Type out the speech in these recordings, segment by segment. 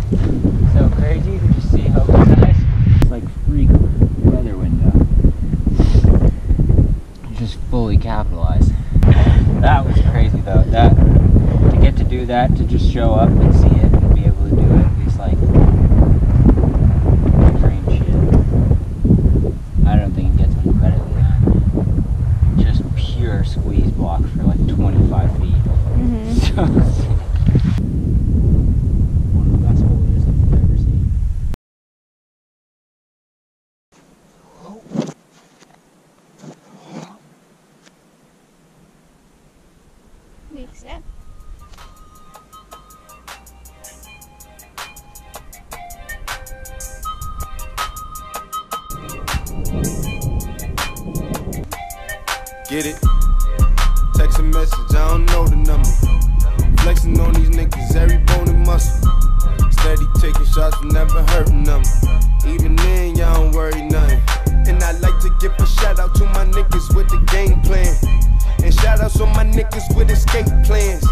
So crazy, you can just see how nice. It's like freak weather window. Just fully capitalized. That was crazy though. That to get to do that, to just show up and see it and be able to do it, it's like dream shit. I don't think it gets any credit for that. Just pure squeeze block for like 25 feet. So sick. One of the best boulders I've ever seen. Makes sense. Get it? Text a message, I don't know the number. Flexing on these niggas, every bone and muscle. Steady taking shots, never hurting them. Even then, y'all don't worry nothing. And I like to give a shout out to my niggas with the game plan. And shout outs on my niggas with escape plans.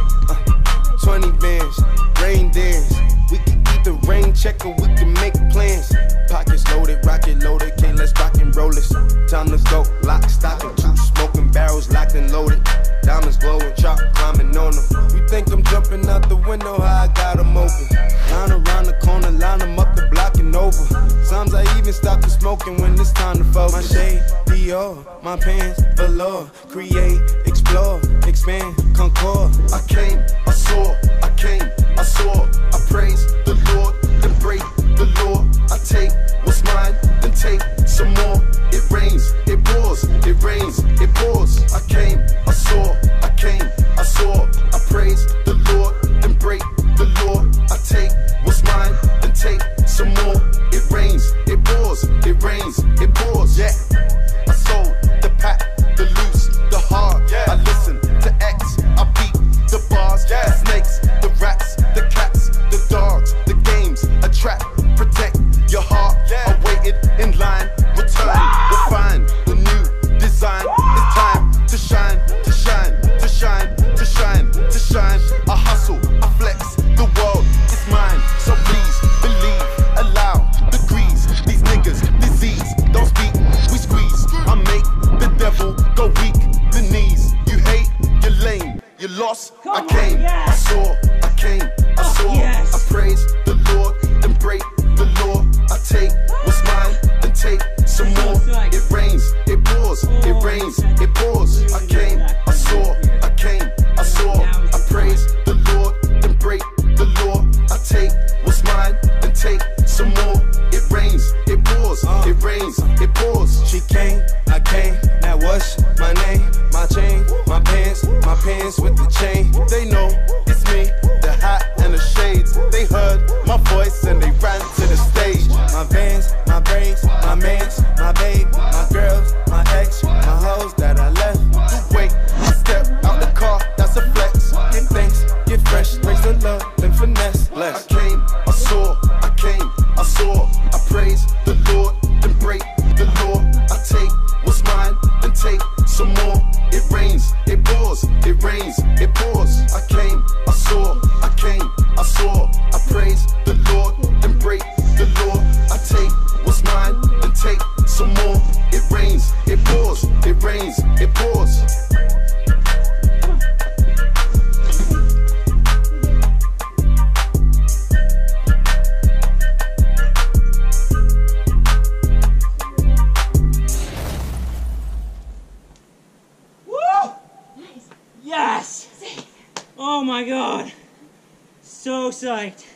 20 bands, rain dance. We can either rain check or we can make plans. Pockets loaded, rocket loaded, can't let's rock and roll this. Time to go, lock, stock, and two smoking barrels locked and loaded. Diamonds glowing, chop climbing on them. You think I'm jumping out the window, how I got them open. Line around the corner, line them up the block and over. Sometimes I even stop the smoking when it's time to focus. My shade, Dior, my pants, velour. Create, explore, expand, concord. I came, I saw, I came, I saw. I praise the Lord, then break the law. I take what's mine, then take some more. It rains, it pours, it rains, it pours. I came, I saw, I came, I saw. I praise the Lord, then break the law. I take what's mine, then take some more. It rains, it pours, it rains, it pours. Yeah, I sold the pack, the loose, the hard. Yeah, I listen to X, I beat the bars. Yeah, the snakes, the rats, the cats, the dogs, the games, a trap, protect your heart. Yeah, I waited in line, return, refine the new design. It's time to shine, to shine, to shine, to shine, to shine. I hustle, I flex, the world is mine. So please believe, allow degrees. These niggas, disease, don't speak, we squeeze. I make the devil go weak, the knees. You hate, you're lame, you lost. I came, I saw, I came, I saw. I praise the Lord, then break the law. I take what's mine, then take some more. It rains, it pours, it rains, it pours. I came, I saw, I came, I saw. I praise the Lord, then break the law. I take what's mine, then take some more. It rains, it pours, it rains, it pours. She came, I came, now what's my name? My chain, my pants with the chain. They know it's me, the hat and the shades. They heard my voice and they ran to the stage. My vans, my braids, my mans, my babe, my girls, my ex, my hoes that I left. To wait, I step out the car, that's a flex. Get thanks, get fresh, raise the love, then finesse. Bless. I came, I saw, I came, I saw. I praise the Lord, then break the law. I take what's mine, then take some more. It rains, it pours, it rains, it pours. I came, I saw, I came, I saw. I praise the Lord, then break the law. I take what's mine, then take some more. It rains, it pours, it rains, it pours. Yes! Oh my god! So psyched.